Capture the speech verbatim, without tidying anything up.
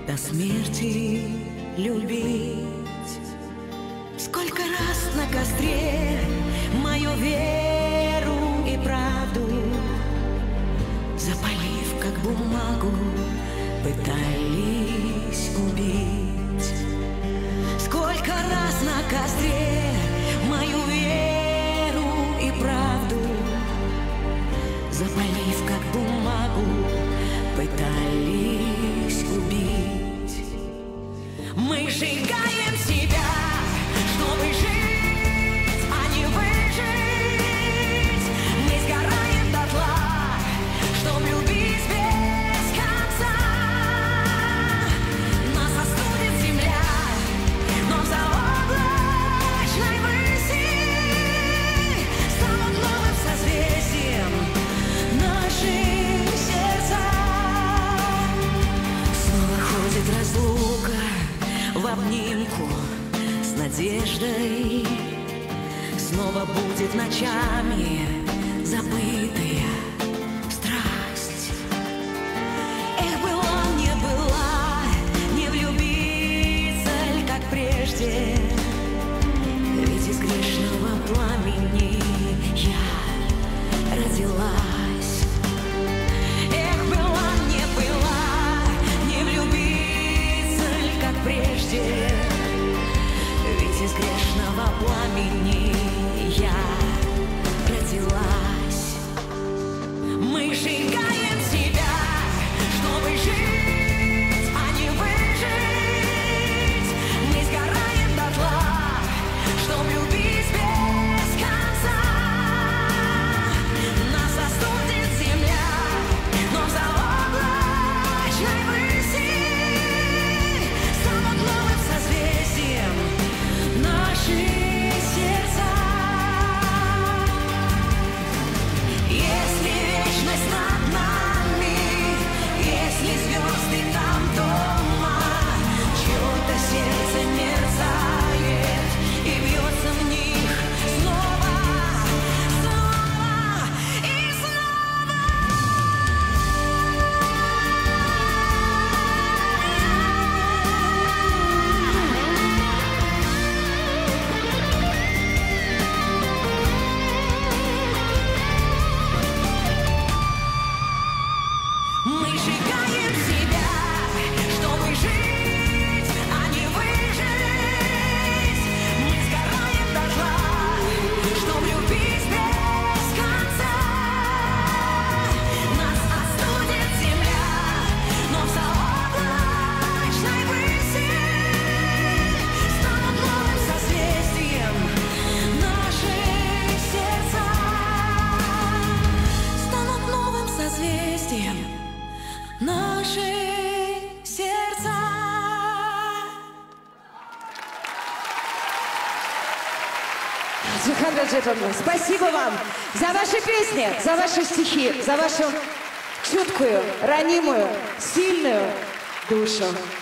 до смерти любить. Сколько раз на костре мою веру и правду, запалив как бумагу, пытались убить. Сколько раз на костре мою веру и правду, запалив как бумагу, пытались убить. Мы сжигаем себя, чтобы жить, а не выжить. Мы сгораем дотла, чтоб любить без конца. Нас остудит земля, но в заоблачной выси станут новым созвездием наши сердца. Снова ходит разлука в обнимку с надеждой. Снова будет ночами забытая страсть. Эх, была, не была, не влюбиться ль, как прежде. Ведь из грешного пламени я родилась. Эх, была, не была, не влюбиться ль, как прежде. Ведь из грешного пламени я родилась. Мы сжигаем себя, чтобы жить, а не выжить. Мы сгораем дотла, чтоб любить без конца. Нас остудит земля, но в заоблачной выси станут новым созвездием наши сердца. Если вечность над нами, если звезды там дома, чье-то сердце мерцает и бьется в них снова, снова и снова. Мы сжигаем себя, чтобы жить, а не выжить. Мы сгораем дотла, чтоб любить без конца. Нас остудит земля, но в заоблачной выси станут новым созвездием наши сердца. Станут новым созвездием наши сердца. Спасибо вам за ваши песни, за ваши стихи, за вашу чуткую, ранимую, сильную душу.